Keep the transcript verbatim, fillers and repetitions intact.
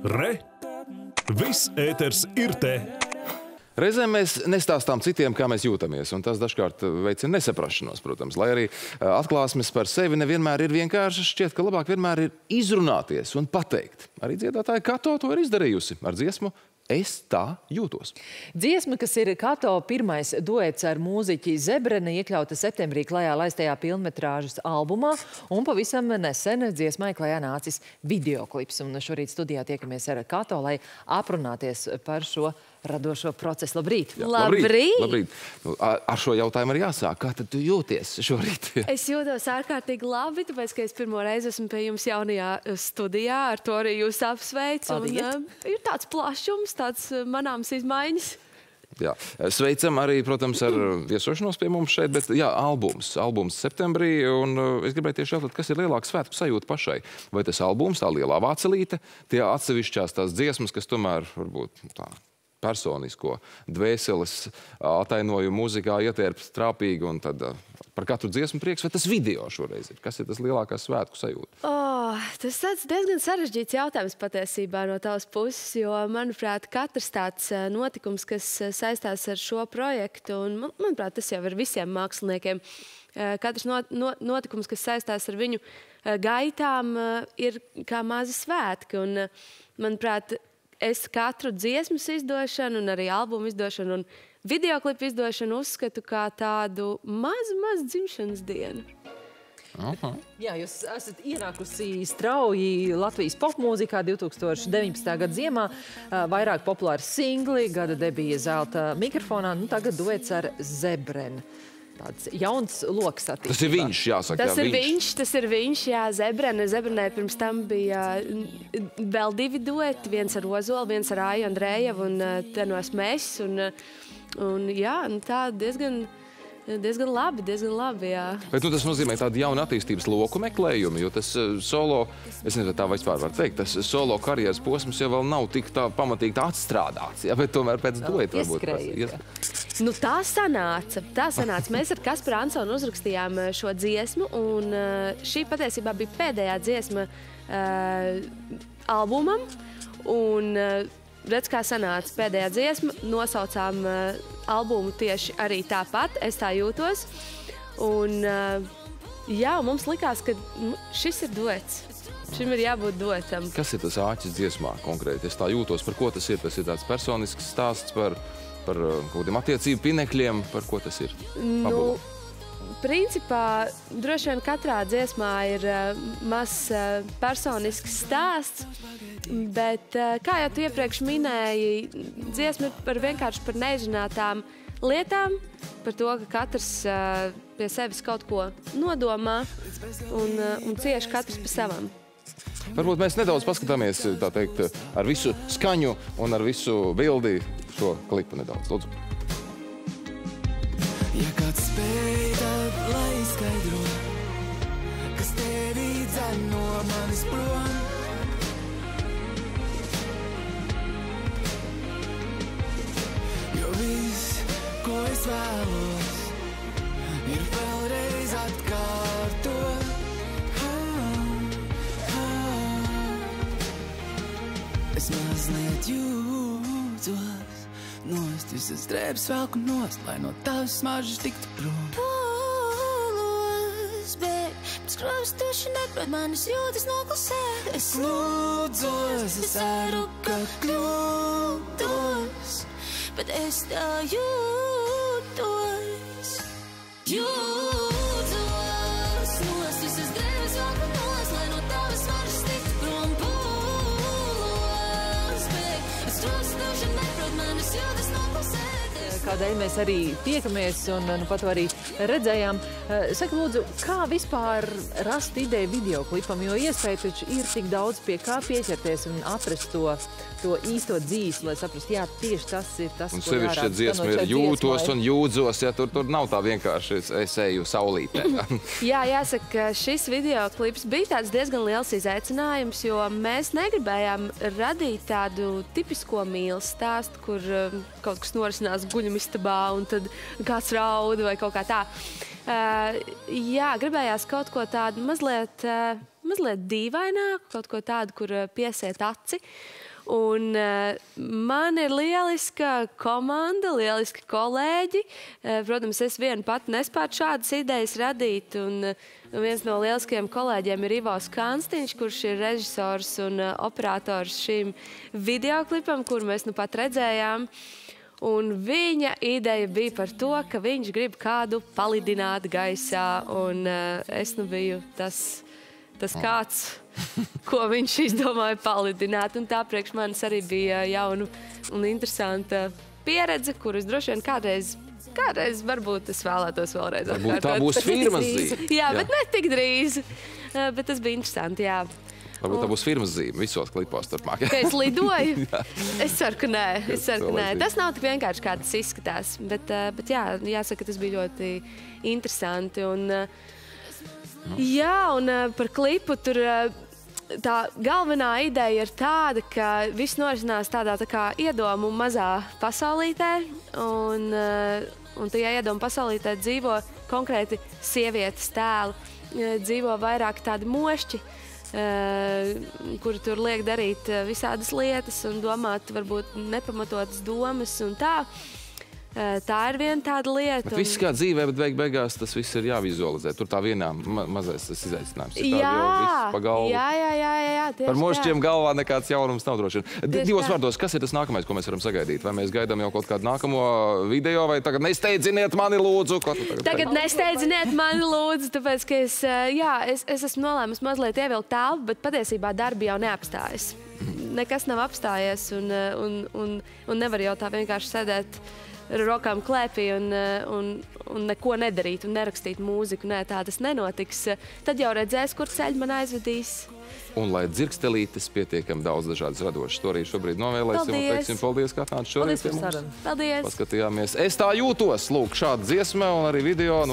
Re! Viss ēters ir te! Reizēm mēs nestāstām citiem, kā mēs jūtamies, un tas dažkārt veicina nesaprašanos, protams. Lai arī atklāsmes par sevi nevienmēr ir vienkārši, šķiet, ka labāk vienmēr ir izrunāties un pateikt. Arī dziedātāja Kato to ir izdarījusi ar dziesmu Es tā jūtos. Dziesma, kas ir Kato pirmais duets ar mūziķi Zebrene, iekļauta septembrī klajā laistajā pilnmetrāžas albumā, un pavisam nesen dziesmai klajā nācis videoklips. Un šorīt studijā tiekamies ar Kato, lai aprunāties par šo radošo procesu. Labrīt! Jā, labrīt! Labrīt! labrīt. Nu, ar šo jautājumu arī jāsāk. Kā tad tu jūties šorīt? Es jūtos ārkārtīgi labi, tāpēc, ka es pirmo reizi esmu pie jums jaunajā studijā, ar to arī jūs apsveicu. Un, uh, ir tāds plašums, tāds uh, manāms izmaiņas. Jā. Sveicam arī, protams, ar viesošanos pie mums šeit, bet jā, albums. Albums septembrī, un uh, es gribēju tieši jautāt, kas ir lielāka svētku sajūta pašai? Vai tas albums, tā lielā vācelīte, tie atsevišķās tās dziesmas, kas tomēr varbūt tā personisko dvēseles atainojumu muzikā ietērps trāpīgi, un tad par katru dziesmu prieks, vai tas video šoreiz ir? Kas ir tas lielākās svētku sajūta? Oh, tas tāds diezgan sarežģīts jautājums patiesībā no tavas puses, jo, manuprāt, katrs tāds notikums, kas saistās ar šo projektu, un, manuprāt, tas jau ir visiem māksliniekiem, katrs not, not, notikums, kas saistās ar viņu gaitām, ir kā mazi svētki, un, manuprāt, es katru dziesmas izdošanu un arī albumu izdošanu un videoklipu izdošanu uzskatu kā tādu mazu, mazu dzimšanas dienu. Aha. Jā, jūs esat ienākusi strauji Latvijas popmūzikā divi tūkstoši deviņpadsmitā gada ziemā. Vairāk populāri singli, gada debija zelta mikrofonā, nu tagad duets ar Zebreni. Tāds jauns loks attīstībā. Tas ir viņš, jāsaka. Tas jā, ir viņš. viņš, tas ir viņš, jā, Zebrene. Zebrenē pirms tam bija vēl divi dueti, viens ar Ozolu, viens ar Aju Andrejevu, un te no esmu es, un, un jā, tā diezgan, diezgan labi, diezgan labi, jā. Bet nu, tas nozīmē tādu jaunu attīstības loku meklējumu, jo tas solo, es nezinu, tā vispār var teikt, tas solo karjeras posms jau vēl nav tik tā pamatīgi tā atstrādāts, jā, bet tomēr pēc dueta varbūt. Ieskrējis, Nu, tā sanāca. Tā sanāca. Mēs ar Kasparu Ansonu uzrakstījām šo dziesmu, un šī patiesībā bija pēdējā dziesma uh, albumam. Un uh, redz, kā sanāca pēdējā dziesma, nosaucām uh, albumu tieši arī tāpat, Es tā jūtos. Un uh, jā, mums likās, ka šis ir duets. Šim ir jābūt duetam. Kas ir tas āķis dziesmā konkrēti? Es tā jūtos, par ko tas ir? Tas ir tāds personisks stāsts par... par kaut kādiem attiecību pinekļiem, par ko tas ir? Nu, principā, droši vien katrā dziesmā ir uh, mazs uh, personisks stāsts, bet, uh, kā jau tu iepriekš minēji, dziesma ir par vienkārši par neizrunātām lietām, par to, ka katrs uh, pie sevis kaut ko nodomā un, uh, un cieši katrs pa savam. Varbūt mēs nedaudz paskatāmies, tā teikt, ar visu skaņu un ar visu bildi šo klipu nedaudz. Lūdzu. Ja kāds spēj, tad lai skaidro, kas tevi dzen no manis prom. Jo viss, ko es vēlos, ir vēlreiz atkārtot. Es mazliet jūtos nost, visas drēbes velku nost, lai no tavas smaržas tiktu prom. Pūlos, bet pēc kraustoši neprot manis jūtas noklusē. Es lūdzos, es ceru, ka kļūdos, Bet es tā jūtos. Jūtos, nost, visas drēbes velku nost, lai no tavas smaržas tiktu prom. Pūlos, bet pēc kraustoši neprot manis jūtas noklusē. Kādēļ mēs arī tiekamies un nu, pat arī redzējām. Saka, lūdzu, kā vispār rast ideju videoklipam, jo iespēja taču ir tik daudz pie kā pieķerties un atrast to, to īsto dzīslu, lai saprast, jā, tieši tas ir tas, un ko jārāda. Un sevišķi dziesma ir jūtos un jūdzos, ja tur, tur nav tā vienkārši es eju saulītē. Jā, jāsaka, ka šis videoklips bija tāds diezgan liels izaicinājums, jo mēs negribējām radīt tādu tipisko mīlas stāstu, kur um, kaut kas norisinās guļamistabā un tad kāds rauda vai kaut kā tā. Uh, jā, gribējās kaut ko tādu mazliet, uh, mazliet dīvaināku, kaut ko tādu, kur uh, piesiet aci. Un uh, man ir lieliska komanda, lieliski kolēģi. Uh, protams, es vienu pat nespētu šādas idejas radīt. Un, uh, viens no lieliskajiem kolēģiem ir Ivos Kanstiņš, kurš ir režisors un uh, operators šīm videoklipam, kuru mēs nu pat redzējām. Un viņa ideja bija par to, ka viņš grib kādu palidināt gaisā. Un uh, es nu biju tas... tas kāds, ko viņš izdomāja palidināt. Un tā priekš manis arī bija jauna un interesanta pieredze, kuras droši vien kādreiz, kādreiz varbūt es vēlētos vēlreiz atkārtot. Varbūt tā būs firmas zīme. Jā, bet ne tik drīz. Bet tas bija interesanti, jā. Varbūt tā būs firmas zīme visos klipos turpmāk. Ka es lidoju? Es ceru, ka nē. Es ceru, ka nē. Tas nav tik vienkārši, kā tas izskatās. Bet, bet jā, jāsaka, tas bija ļoti interesanti. Un, jā, un par klipu tur tā galvenā ideja ir tāda, ka viss norisinās tādā tā kā iedomu mazā pasaulītē, un, un tajā iedomu pasaulītē dzīvo konkrēti sievietes tēli, dzīvo vairāk tādi mošķi, kuri tur liek darīt visādas lietas un domāt varbūt nepamatotas domas un tā. Tā ir viena tāda lieta. Bet viss kā dzīvē, bet beig beigās tas viss ir jāvizualizē. Tur tā vienā ma mazais tas izaicinājums. Ir jā, pa galvu. jā, jā, jā, jā, tieši Par mošķiem tā. galvā nekāds jaunums nav droši. Divos tā. vārdos, kas ir tas nākamais, ko mēs varam sagaidīt? Vai mēs gaidām jau kaut kādu nākamo video, vai tagad nesteidziniet mani lūdzu? Tagad, tagad nesteidziniet mani lūdzu, tāpēc, ka es, jā, es, es esmu nolēmusi mazliet ievilkt telpu, bet patiesībā darbi jau neapstājas. Nekas nav apstājies un, un, un, un nevar jau tā vienkārši sēdēt ar rokām klēpī un, un, un neko nedarīt un nerakstīt mūziku. Nē, tā tas nenotiks. Tad jau redzēs, kur ceļ man aizvedīs. Un lai dzirkstelītes pietiekami daudz dažādas radošas, to arī šobrīd novēlēsim. Paldies. Un teiksim paldies, kā atnāc šorīt Paldies par pie mums. sarunu. Paldies! Paskatījāmies. Es tā jūtos, lūk, šāda dziesma un arī video.